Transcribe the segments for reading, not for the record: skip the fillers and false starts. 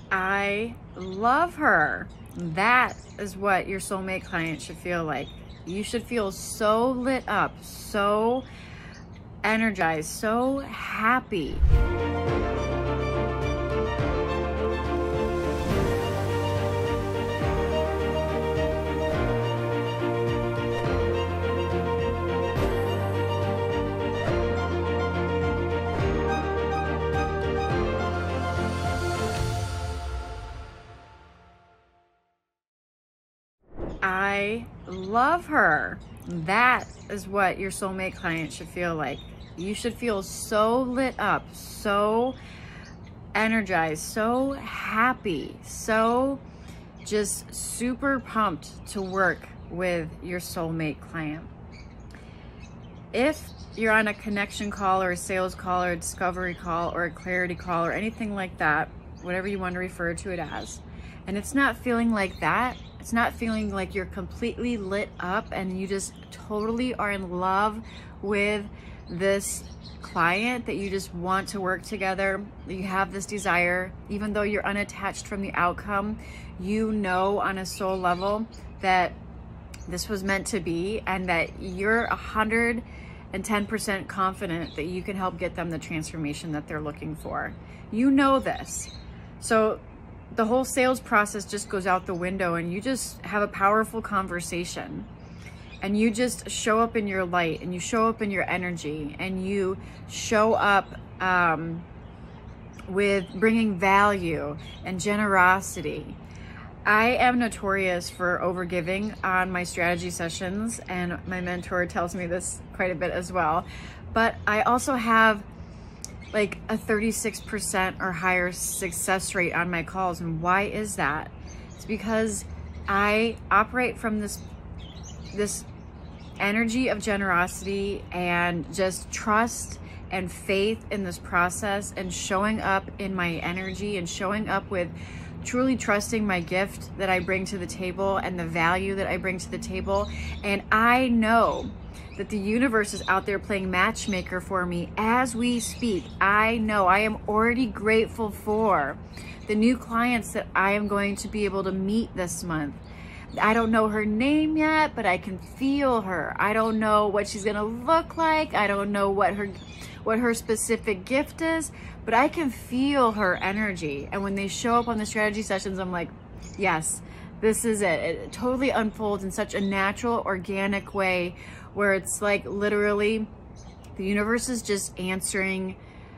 I love her. That is what your soulmate client should feel like. You should feel so lit up, so energized, so happy. I love her. That is what your soulmate client should feel like. You should feel so lit up, so energized, so happy, so just super pumped to work with your soulmate client. If you're on a connection call or a sales call or a discovery call or a clarity call or anything like that, whatever you want to refer to it as, and it's not feeling like that, it's not feeling like you're completely lit up and you just totally are in love with this client, that you just want to work together, you have this desire, even though you're unattached from the outcome, you know on a soul level that this was meant to be and that you're 110% confident that you can help get them the transformation that they're looking for. You know this. So the whole sales process just goes out the window and you just have a powerful conversation and you just show up in your light and you show up in your energy and you show up with bringing value and generosity. I am notorious for overgiving on my strategy sessions, and my mentor tells me this quite a bit as well, but I also have like a 36% or higher success rate on my calls. And why is that? It's because I operate from this energy of generosity and just trust and faith in this process and showing up in my energy and showing up with truly trusting my gift that I bring to the table and the value that I bring to the table. And I know that the universe is out there playing matchmaker for me as we speak. I know I am already grateful for the new clients that I am going to be able to meet this month. I don't know her name yet, but I can feel her. I don't know what she's gonna look like. I don't know what her specific gift is, but I can feel her energy. And when they show up on the strategy sessions, I'm like, yes, this is it. It totally unfolds in such a natural, organic way where it's like literally the universe is just answering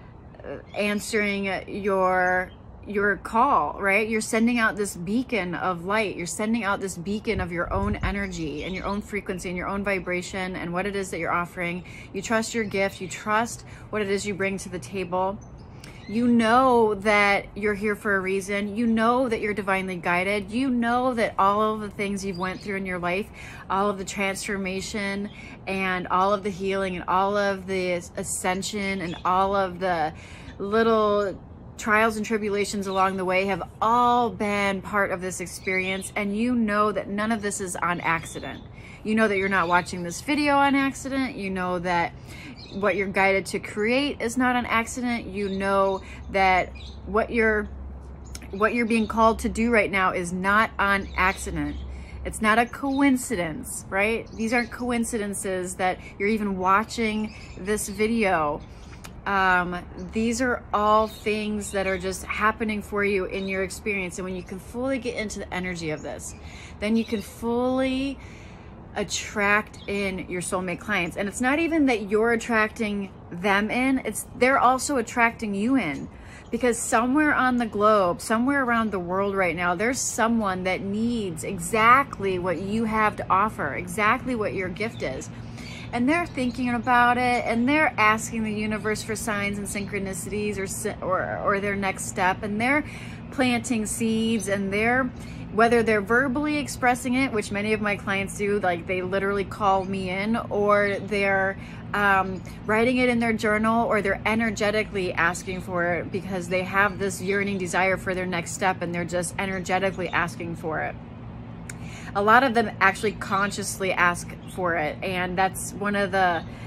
your call, right? You're sending out this beacon of light. You're sending out this beacon of your own energy and your own frequency and your own vibration and what it is that you're offering. You trust your gift. You trust what it is you bring to the table. You know that you're here for a reason. You know that you're divinely guided. You know that all of the things you've went through in your life, all of the transformation and all of the healing and all of the ascension and all of the little trials and tribulations along the way have all been part of this experience. And you know that none of this is on accident. You know that you're not watching this video on accident. You know that what you're guided to create is not an accident. You know that what you're being called to do right now is not on accident. It's not a coincidence, right? These aren't coincidences that you're even watching this video. These are all things that are just happening for you in your experience. And when you can fully get into the energy of this, then you can fully attract in your soulmate clients. And it's not even that you're attracting them in, they're also attracting you in, because somewhere on the globe, somewhere around the world right now, there's someone that needs exactly what you have to offer, exactly what your gift is. And they're thinking about it and they're asking the universe for signs and synchronicities or their next step, and they're planting seeds, and whether they're verbally expressing it, which many of my clients do, like they literally call me in, or they're writing it in their journal, or they're energetically asking for it because they have this yearning desire for their next step and they're just energetically asking for it. A lot of them actually consciously ask for it, and that's one of the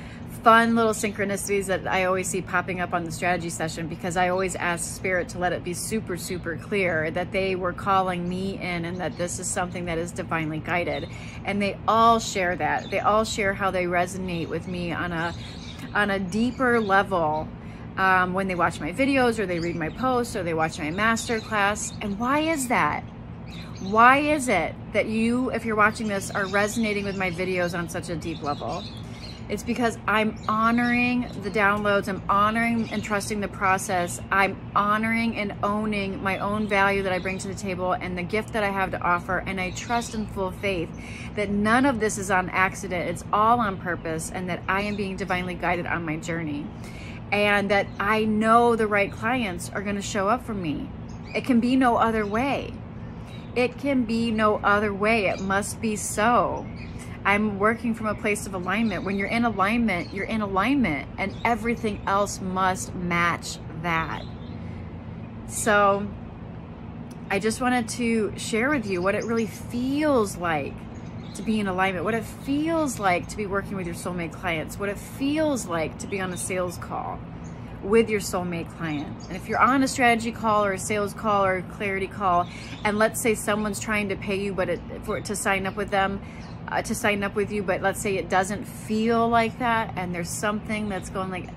fun little synchronicities that I always see popping up on the strategy session, because I always ask Spirit to let it be super, super clear that they were calling me in and that this is something that is divinely guided. And they all share that. They all share how they resonate with me on a deeper level when they watch my videos, or they read my posts, or they watch my masterclass. And why is that? Why is it that you, if you're watching this, are resonating with my videos on such a deep level? It's because I'm honoring the downloads, I'm honoring and trusting the process, I'm honoring and owning my own value that I bring to the table and the gift that I have to offer, and I trust in full faith that none of this is on accident, it's all on purpose, and that I am being divinely guided on my journey, and that I know the right clients are going to show up for me. It can be no other way. It can be no other way. It must be so. I'm working from a place of alignment. When you're in alignment, and everything else must match that. So I just wanted to share with you what it really feels like to be in alignment, what it feels like to be working with your soulmate clients, what it feels like to be on a sales call with your soulmate client. And if you're on a strategy call or a sales call or a clarity call, and let's say someone's trying to pay you to sign up with them, to sign up with you, but let's say it doesn't feel like that, and there's something that's going like,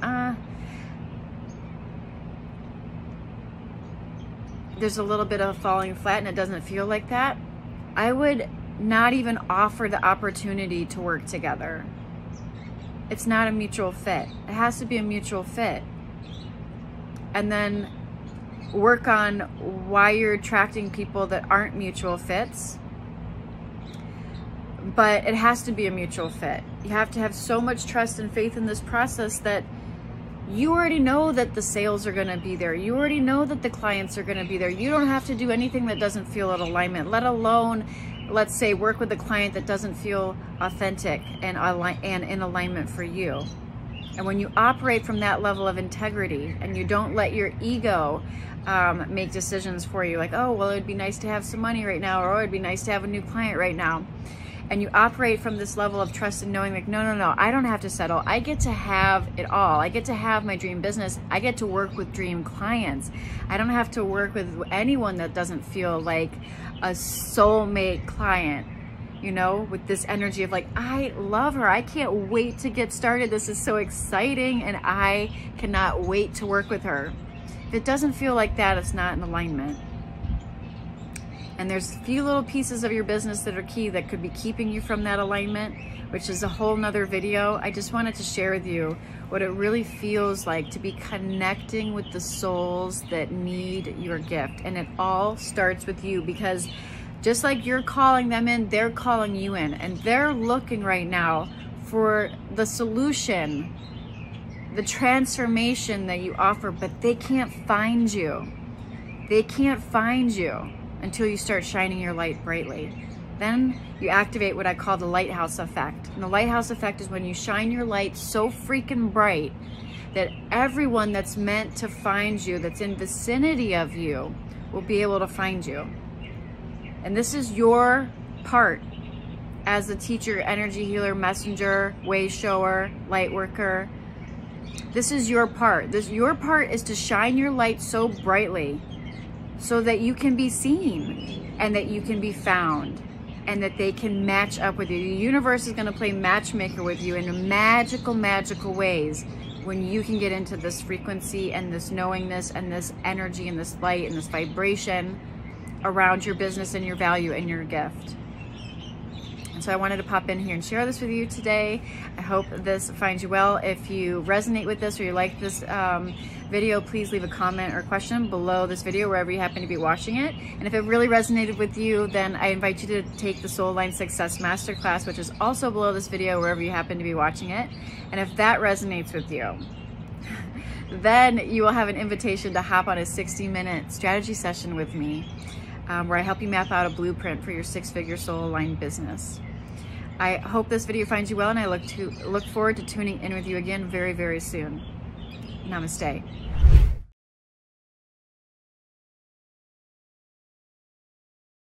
there's a little bit of falling flat and it doesn't feel like that, I would not even offer the opportunity to work together. It's not a mutual fit. It has to be a mutual fit. And then work on why you're attracting people that aren't mutual fits. But it has to be a mutual fit. You have to have so much trust and faith in this process that you already know that the sales are going to be there. You already know that the clients are going to be there. You don't have to do anything that doesn't feel in alignment, let alone, let's say, work with a client that doesn't feel authentic and in alignment for you. And when you operate from that level of integrity and you don't let your ego make decisions for you, like, oh, well, it'd be nice to have some money right now, or oh, it'd be nice to have a new client right now. And you operate from this level of trust and knowing, like, no, I don't have to settle. I get to have it all. I get to have my dream business. I get to work with dream clients. I don't have to work with anyone that doesn't feel like a soulmate client, you know, with this energy of like, I love her. I can't wait to get started. This is so exciting, and I cannot wait to work with her. If it doesn't feel like that, it's not in alignment. And there's a few little pieces of your business that are key that could be keeping you from that alignment, which is a whole nother video. I just wanted to share with you what it really feels like to be connecting with the souls that need your gift. And it all starts with you, because just like you're calling them in, they're calling you in, and they're looking right now for the solution, the transformation that you offer, but they can't find you. They can't find you until you start shining your light brightly. Then you activate what I call the lighthouse effect. And the lighthouse effect is when you shine your light so freaking bright that everyone that's meant to find you, that's in vicinity of you, will be able to find you. And this is your part as a teacher, energy healer, messenger, way shower, light worker. This is your part. Your part is to shine your light so brightly so that you can be seen and that you can be found and that they can match up with you. The universe is going to play matchmaker with you in magical, magical ways when you can get into this frequency and this knowingness and this energy and this light and this vibration around your business and your value and your gift. And so I wanted to pop in here and share this with you today. I hope this finds you well. If you resonate with this or you like this video, please leave a comment or question below this video wherever you happen to be watching it. And if it really resonated with you, then I invite you to take the Soul Line Success Masterclass, which is also below this video wherever you happen to be watching it. And if that resonates with you, then you will have an invitation to hop on a 60-minute strategy session with me, where I help you map out a blueprint for your 6-figure soul-aligned business. I hope this video finds you well, and I look forward to tuning in with you again very, very soon. Namaste.